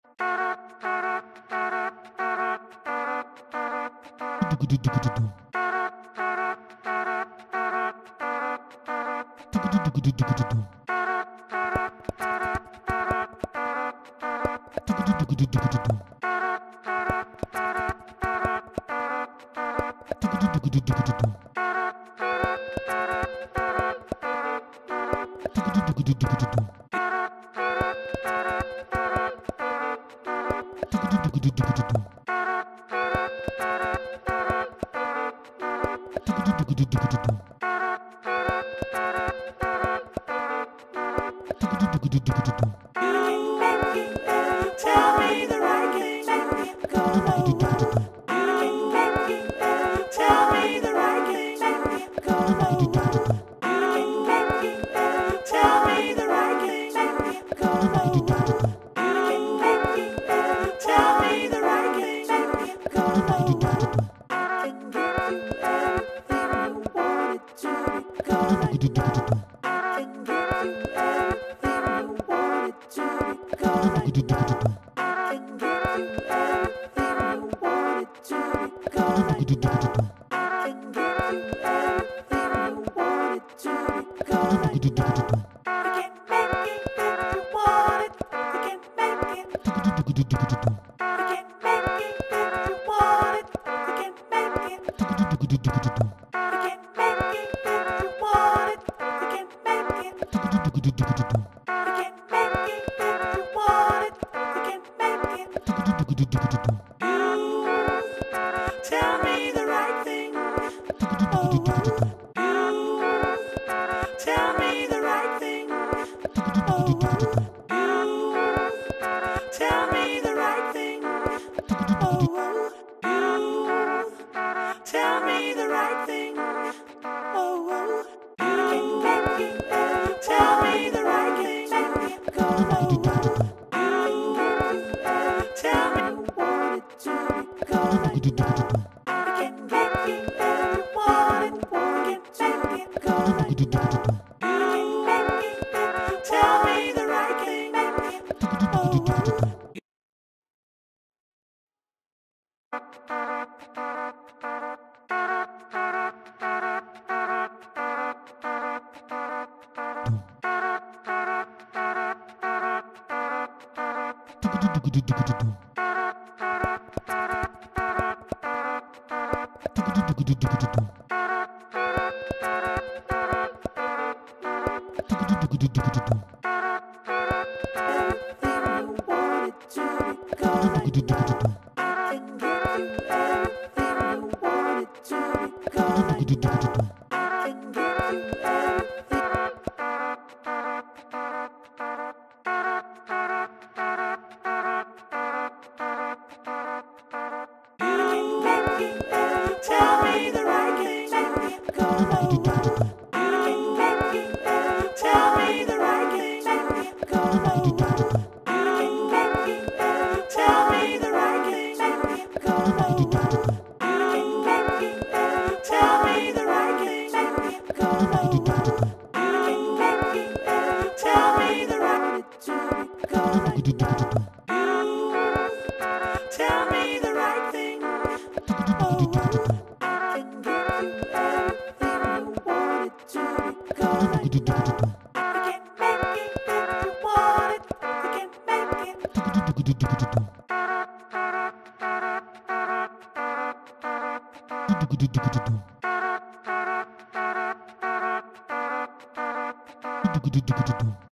Tell me the right thing to go low. Tell me the right thing to go low. Tell me the right thing to go low. Tell me the right thing to go low. I can give you everything you wanted to go low. I can give you everything you wanted to go low. I can give you everything you wanted to go low. I can give you everything you wanted to go low. I can give you everything you wanted to go low. I can make it if you want it. I can make it. I can make it if you want it. I can make it. I can make it if you want it. I can make it. I can make it if you want it. I can make it. You tell me the right thing. Oh, you tell me the right thing. Oh, you tell me the right thing. Oh, you tell me the right thing. Oh, you can make it. Tell me the right thing. Go low. Tell me you want it to go low. I can make it if you want it. I can make it go low. I can make it. Tell me the right thing. Oh. Tell me the right thing to go low. Tell me the right thing to go low. Tell me the right thing to go low. Tell me the right thing to go low. Tell me the right to go low. Tell me the right thing. Oh, I can give you everything you wanted to go low. I can make it if you want it. I can make it. I can make it if you want it.